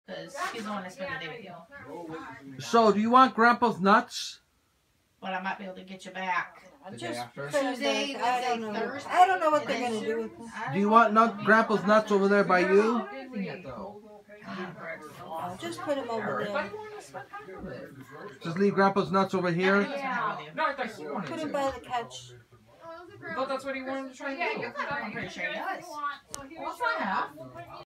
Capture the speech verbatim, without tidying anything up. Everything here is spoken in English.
Because he's the one that's spent the day with you. So, do you want Grandpa's nuts? But I might be able to get you back. The day after? Tuesday, I don't Wednesday, know. Thursday. I don't know what and they're then gonna do with them. Do you want nut, Grandpa's nuts over there by you? Oh, just put them over there. Just leave Grandpa's nuts over here? Yeah. No, I thought he wanted Put to. them by the couch. I thought that's what he wanted to try to do. I'm pretty sure he does. Well, that's not half.